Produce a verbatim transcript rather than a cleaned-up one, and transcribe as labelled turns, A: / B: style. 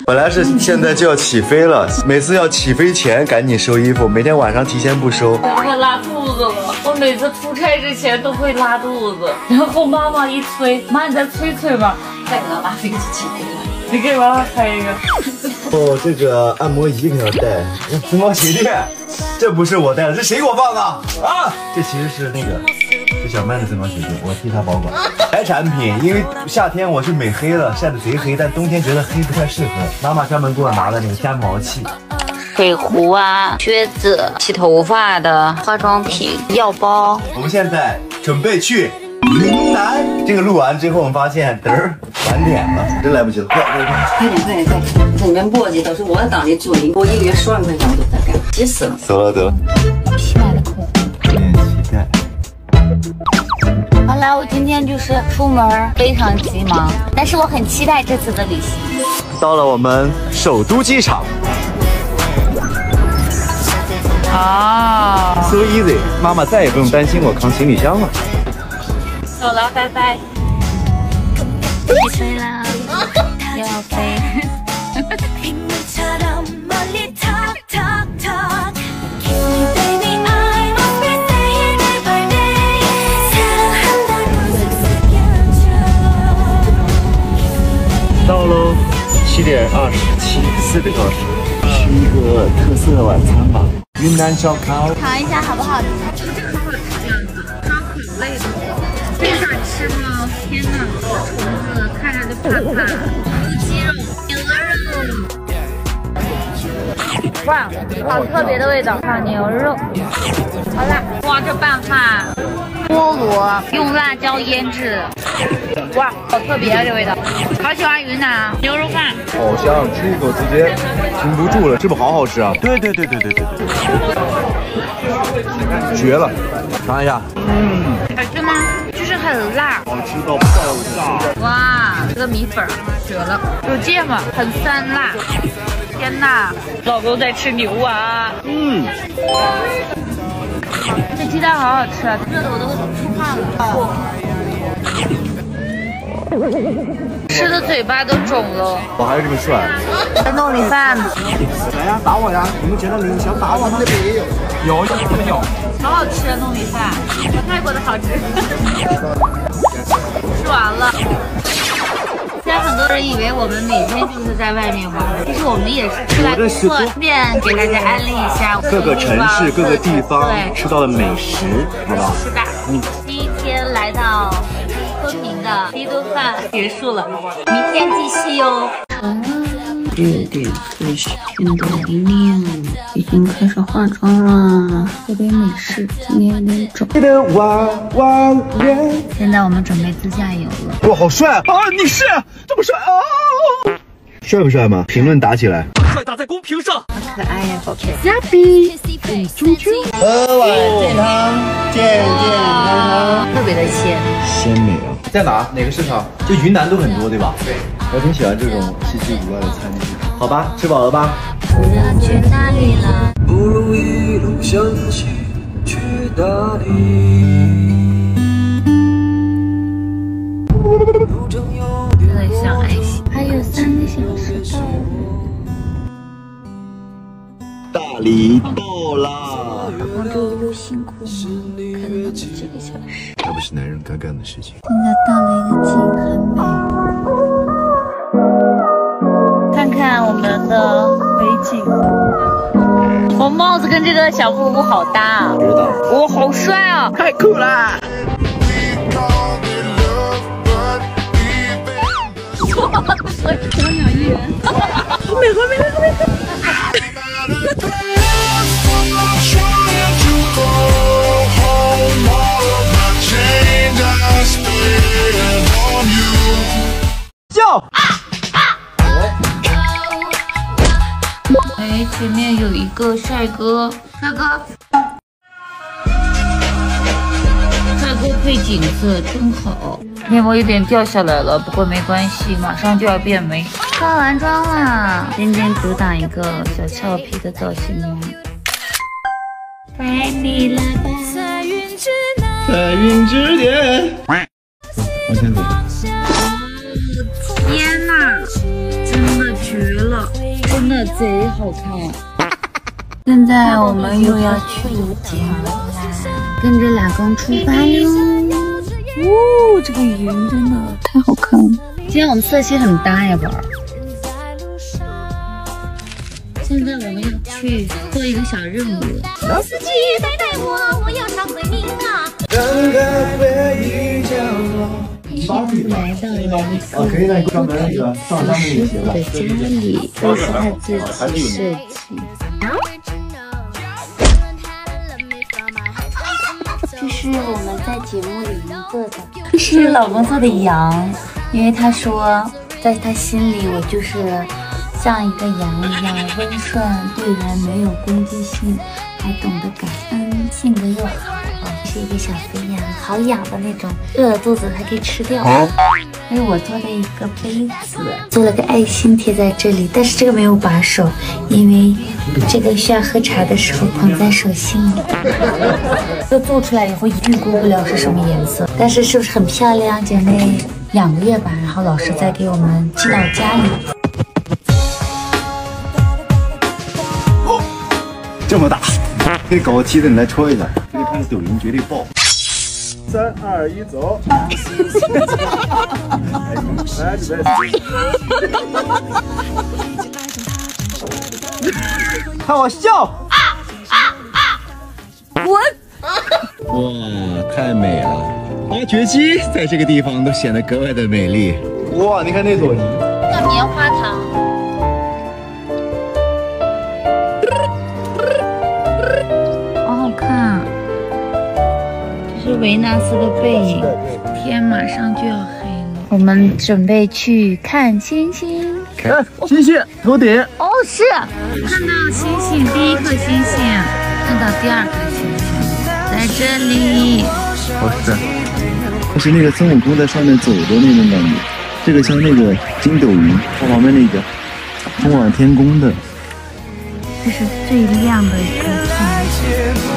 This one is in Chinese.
A: 本来是现在就要起飞了，每次要起飞前赶紧收衣服，每天晚上提前不收。
B: 我快拉肚子了，我每次出差之前都会拉肚子，然后妈妈一催，妈你再催催吧，再给他拉飞机起飞了。你给妈妈拍一个。
A: 哦，这个按摩仪可要带，增毛鞋垫，这不是我带的，这谁给我放的啊？这其实是那个。是小麦的增毛鞋垫，我替他保管。白产品，因为夏天我是美黑了，晒得贼黑，但冬天觉得黑不太适合。妈妈专门给我拿了那个夹毛器、
B: 水壶啊、靴子、洗头发的化妆品、药包。
A: 我们现在准备去云南。这个录完之后，我们发现嘚儿晚点了，真来不及了。快快
C: 快点快点快点！这里面墨迹都是我当的主意，我一个月十万块钱我都在干，急死了。
A: 走了得了。
B: 皮买的口红。
A: 练膝盖。
B: 好了，我今天就是出门非常急忙，但是我很期待这次的旅行。
A: 到了我们首都机场。
B: 啊
A: ，so easy， 妈妈再也不用担心我扛行李箱了。
B: 走了，拜拜。起飞啦，要飞。
A: 到喽，七点二十七，四个小时，吃一个特色的晚餐吧。云南烧烤，
B: 尝一下好不好吃？好好吃这样子，烧烤类的，非常吃吗？天哪，虫子看着就怕怕。鸡肉、牛肉，哇，好特别的味道，烤牛肉。好辣！哇，这拌饭，菠萝用辣椒腌制的。哇，好特别啊，这味道！好喜欢云南牛肉饭，
A: 好香，吃一口直接停不住了，是不是好好吃啊？对对对对对对对，绝了！尝一下，嗯，
B: 好吃吗？就是很辣，
A: 好吃到爆炸！
B: 哇，这个米粉绝了，有芥末，很酸辣。天哪，老公在吃牛蛙，嗯。这鸡蛋好好吃啊，热的我都出汗了。吃的嘴巴都肿了。
A: 我还是这么帅。
B: 糯米饭。
D: 来呀，打我呀！你们觉得你想打我们那边也有？
A: 有有有。
B: 好好吃啊，糯米饭，泰国的好吃。吃完了。现在很多人以为我们每天就是在外面玩，其实我们也是出来顺便给大家安利一下
A: 各个城市、各个地方吃到的美食，好吧？
B: 是的，嗯，第一天来到昆明的第一顿饭结束了，明天继续哟。
C: 月底最是变得灵灵，已经开始化妆了，有点美式，今天有点肿。
B: 现在我们准备自驾游了。
A: 哇，好帅啊！你是这么帅啊！帅不帅吗？评论打起来。
D: 帅打在公屏上。
C: 好可爱呀，宝贝。
B: 虾比，
C: 猪猪。
A: 喝碗健康，健健康康，
B: 特别的鲜，
A: 鲜美啊！在哪？哪个市场？就云南都很多，对吧？对。我挺喜欢这种稀奇古怪的餐具。好吧，吃饱了吧？
B: 我要去哪里了？
D: 不如一路向前去哪里？
B: 真的像爱心，还有三个小时。
A: 大理到啦！
B: 老公这一路辛苦吗？开了这么几个小时，
A: 这不是男人该干的事情。
B: 现在到了一个景，很美。看看我们的美景，我帽子跟这个小布布好搭啊！
A: 知道。
B: 哇，好帅啊！
D: 太酷啦！
B: 小鸟依人，好美，好美，好美！
A: 叫。
B: 哎，前面有一个帅哥，帅哥，帅哥配景色真好。面膜有点掉下来了，不过没关系，马上就要变美。化完妆啦，今天主打一个小俏皮的造型哦。带你来吧，彩云之南，
A: 彩云之巅。往前走。
B: 天哪，真的绝了！ 真的贼好看。
C: 现在我们又要去景啦，
B: 跟着老公出发哟！
C: 哦，这个云真的太好看了。
B: 今天我们色系很搭呀，宝儿。现在我们要去做一个小任务。
E: 老司机带带我，我要上回民啊！
B: 来到了一个老师傅的家里，都是他自己设计。
C: 这是我们在节目里面做的，
B: 这是老公做的羊，因为他说，在他心里我就是像一个羊一样温顺，对人没有攻击性，还懂得感恩，性格又好，是一个小肥羊，好养的那种，饿了肚子还可以吃掉。还有我做的一个杯子，做了个爱心贴在这里，但是这个没有把手，因为这个需要喝茶的时候捧在手心里。这做出来以后预估不了是什么颜色，但是是不是很漂亮？姐妹两个月吧，然后老师再给我们寄到家里。
A: 这么大，给狗踢的你来戳一下，这个看抖音绝对爆。三二一，走！来，准备。看我笑！
B: 滚！
A: 哇，太美了！挖掘机在这个地方都显得格外的美丽。哇，你看那朵云，
B: 叫棉花糖。好好看啊！这是维纳斯的背影。天马上就要黑了，我们准备去看星星。
A: 看星星头顶。
B: 哦，是看到星星，第一颗星星，看到第二颗星星，在这里。
A: 哦，是。就是那个孙悟空在上面走的那种感觉。这个像那个筋斗云，它旁边那个通往天宫的。
B: 这是最亮的一颗星。